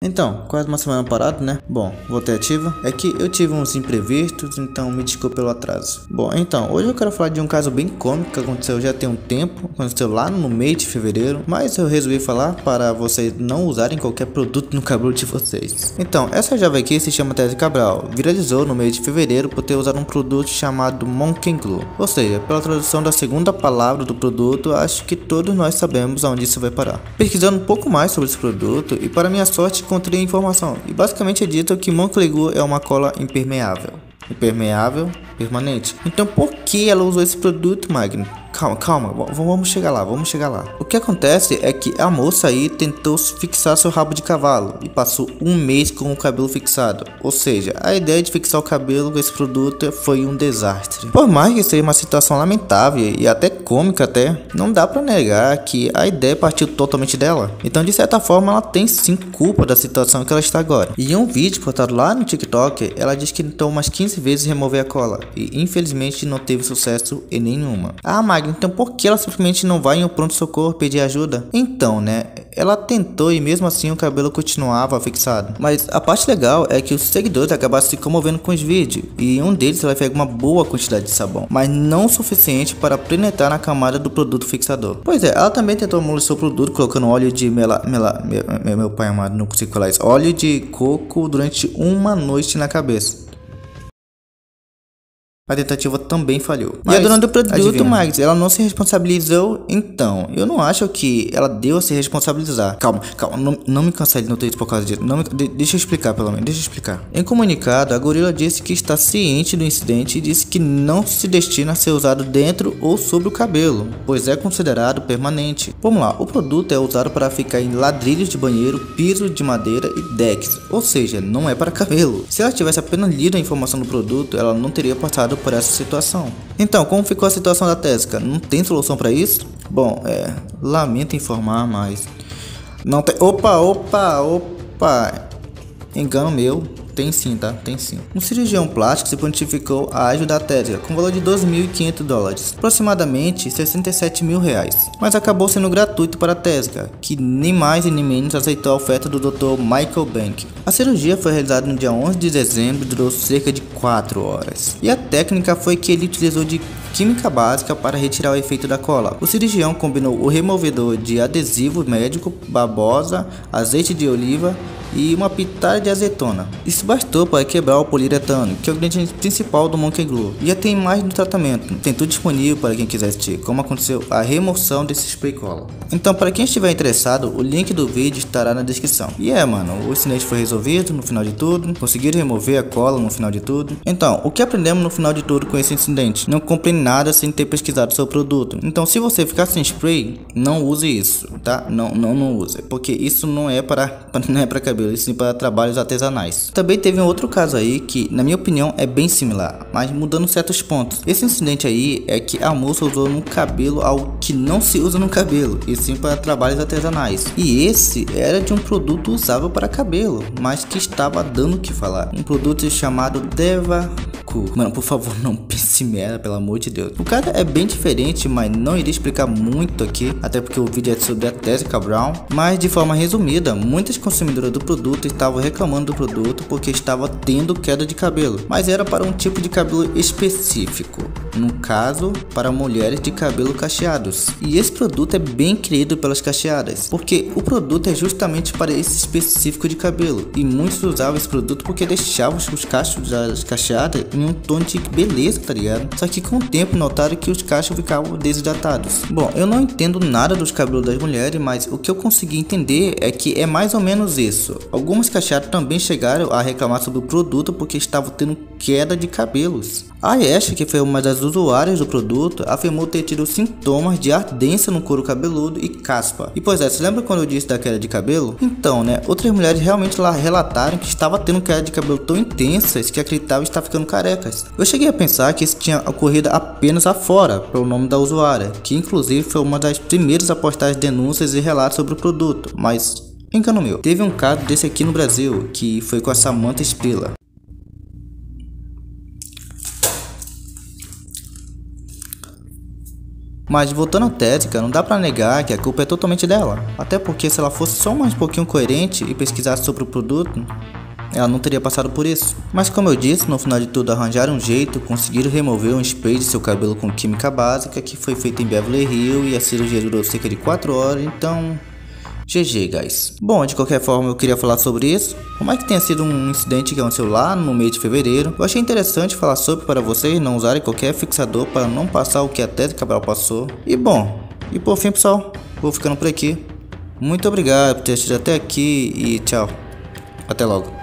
Então, quase uma semana parado, né? Bom, voltei ativa. É que eu tive uns imprevistos, então me desculpe pelo atraso. Bom, então, hoje eu quero falar de um caso bem cômico que aconteceu já tem um tempo. Aconteceu lá no mês de fevereiro. Mas eu resolvi falar para vocês não usarem qualquer produto no cabelo de vocês. Então, essa jovem aqui se chama Tese Cabral. Viralizou no mês de fevereiro por ter usado um produto chamado Monkey Glue. Ou seja, pela tradução da segunda palavra do produto, acho que todos nós sabemos aonde isso vai parar. Pesquisando um pouco mais sobre esse produto e para minha sorte encontrei informação e basicamente é dito que Monkey Glue é uma cola impermeável, permanente. Então por que ela usou esse produto, Magno? Calma, vamos chegar lá. O que acontece é que a moça aí tentou fixar seu rabo de cavalo e passou um mês com o cabelo fixado. Ou seja, a ideia de fixar o cabelo com esse produto foi um desastre. Por mais que seja uma situação lamentável e até cômica não dá pra negar que a ideia partiu totalmente dela. Então de certa forma ela tem sim culpa da situação que ela está agora. E em um vídeo postado lá no TikTok, ela diz que tentou umas 15 vezes remover a cola e infelizmente não teve sucesso em nenhuma. Magno, então por que ela simplesmente não vai em um pronto-socorro pedir ajuda? Então, né, ela tentou e mesmo assim o cabelo continuava fixado. Mas a parte legal é que os seguidores acabaram se comovendo com os vídeos e em um deles ela pega uma boa quantidade de sabão, mas não o suficiente para penetrar na camada do produto fixador. Pois é, ela também tentou amolecer o produto colocando óleo de meu pai amado, não consigo falar isso, óleo de coco durante uma noite na cabeça. A tentativa também falhou. E a dona do produto, Max, ela não se responsabilizou. Então, eu não acho que ela deu a se responsabilizar. Calma, não me cancele no Twitter por causa disso. Deixa eu explicar pelo menos, Em comunicado, a gorila disse que está ciente do incidente e disse que não se destina a ser usado dentro ou sobre o cabelo, pois é considerado permanente. Vamos lá, o produto é usado para ficar em ladrilhos de banheiro, piso de madeira e decks, ou seja, não é para cabelo. Se ela tivesse apenas lido a informação do produto, ela não teria passado por essa situação. Então, como ficou a situação da Tésica? Não tem solução para isso? Bom, lamento informar, mas não tem. Opa! Engano meu. Tem sim, tá? Tem sim. Um cirurgião plástico se prontificou a ajudar a Tésica com valor de $2.500, aproximadamente R$67 mil, mas acabou sendo gratuito para a Tésica, que nem mais e nem menos aceitou a oferta do Dr. Michael Bank. A cirurgia foi realizada no dia 11 de dezembro e durou cerca de 4 horas. E a técnica foi que ele utilizou de química básica para retirar o efeito da cola. O cirurgião combinou o removedor de adesivo médico, babosa, azeite de oliva e uma pitada de azeitona. Isso bastou para quebrar o poliuretano, que é o ingrediente principal do Monkey Glue. E já tem mais no tratamento, tem tudo disponível para quem quiser assistir, como aconteceu a remoção desse spray cola. Então, para quem estiver interessado, o link do vídeo estará na descrição. E mano, o incidente foi resolvido no final de tudo, conseguiram remover a cola no final de tudo. Então, o que aprendemos no final de tudo com esse incidente? Não comprei nada sem ter pesquisado seu produto. Então, se você ficar sem spray, não use isso, tá? Não use, porque isso não é para cabelo, e sim para trabalhos artesanais. Também teve um outro caso aí que, na minha opinião, é bem similar, mas mudando certos pontos. Esse incidente aí é que a moça usou no cabelo algo que não se usa no cabelo, e sim para trabalhos artesanais. E esse era de um produto usável para cabelo, mas que estava dando o que falar. Um produto chamado Devaku. Mano, por favor, não pense merda, pelo amor de Deus. O cara é bem diferente, mas não iria explicar muito aqui, até porque o vídeo é sobre a Tese Cabral. Mas de forma resumida, muitas consumidoras do produto estavam reclamando do produto porque estava tendo queda de cabelo, mas era para um tipo de cabelo específico, no caso para mulheres de cabelo cacheados. E esse produto é bem querido pelas cacheadas, porque o produto é justamente para esse específico de cabelo, e muitos usavam esse produto porque deixavam os cachos das cacheadas em um tom de beleza, tá ligado? Só que com o tempo notaram que os cachos ficavam desidratados. Bom, eu não entendo nada dos cabelos das mulheres, mas o que eu consegui entender é que é mais ou menos isso. Algumas cacheadas também chegaram a reclamar sobre o produto porque estavam tendo queda de cabelos. A Ash, que foi uma das usuárias do produto, afirmou ter tido sintomas de ardência no couro cabeludo e caspa. E pois é, você lembra quando eu disse da queda de cabelo? Então, né, outras mulheres realmente lá relataram que estava tendo queda de cabelo tão intensas que acreditavam estar ficando carecas. Eu cheguei a pensar que isso tinha ocorrido apenas afora, pelo nome da usuária, que inclusive foi uma das primeiras a postar denúncias e relatos sobre o produto, mas engano meu. Teve um caso desse aqui no Brasil, que foi com a Samantha Spiller. Mas voltando à Tétrica, não dá pra negar que a culpa é totalmente dela. Até porque se ela fosse só mais um pouquinho coerente e pesquisasse sobre o produto, ela não teria passado por isso. Mas como eu disse, no final de tudo arranjaram um jeito, conseguiram remover um spray de seu cabelo com química básica que foi feito em Beverly Hills e a cirurgia durou cerca de 4 horas, então... GG, guys. Bom, de qualquer forma eu queria falar sobre isso. Por mais que tenha sido um incidente que aconteceu lá no mês de fevereiro, eu achei interessante falar sobre para vocês não usarem qualquer fixador para não passar o que a Tétrica Cabral passou. E bom, e por fim pessoal, vou ficando por aqui. Muito obrigado por ter assistido até aqui e tchau. Até logo.